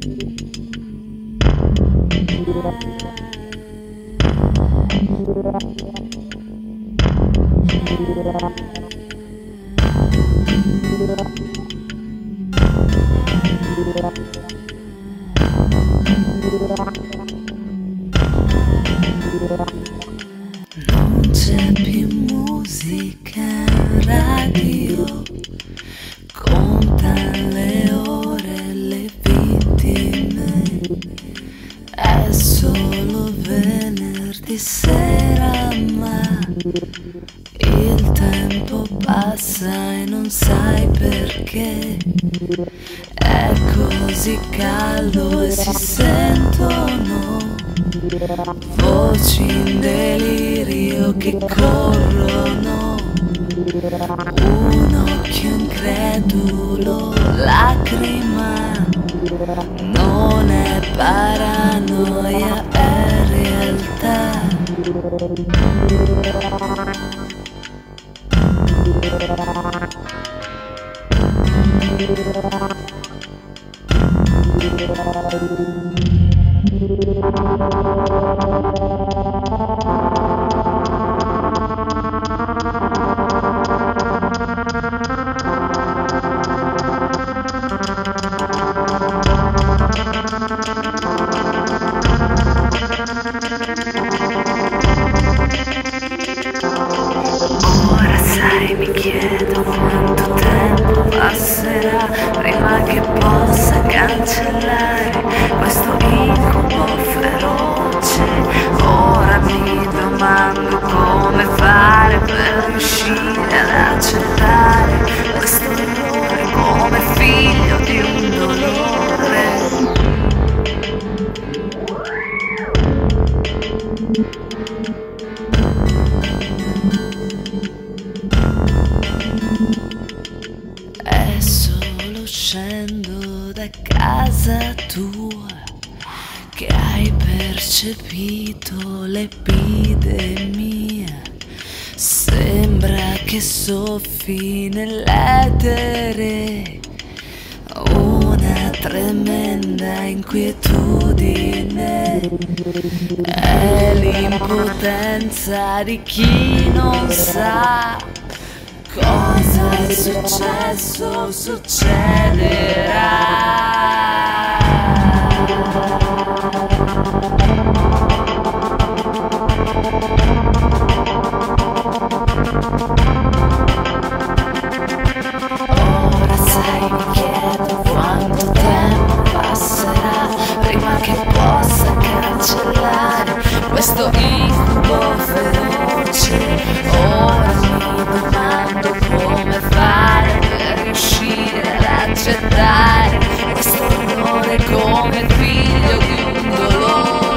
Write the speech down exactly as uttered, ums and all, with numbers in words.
Non c'è più musica in radio, conta le ore, le vittime. È solo venerdì sera, ma il tempo passa e non sai perché. È così caldo e si sentono voci in delirio che corrono. Un occhio incredulo, lacrima, non è paranoia, è realtà. Ora sai, mi chiedo quanto tempo passerà prima che possa cancellare questo incubo feroce. Ora mi domando come fare per riuscire ad accettare questo dolore come figlio di un dolore. È solo uscendo da casa tua che hai percepito l'epidemia. Sembra che soffi nell'etere una tremenda inquietudine. È l'impotenza di chi non sa cosa è successo, succederà. Ora sai, mi chiedo quanto tempo passerà prima che possa cancellare questo incubo feroce. Ora mi domando come fare per riuscire ad accettare questo dolore come figlio di un dolore.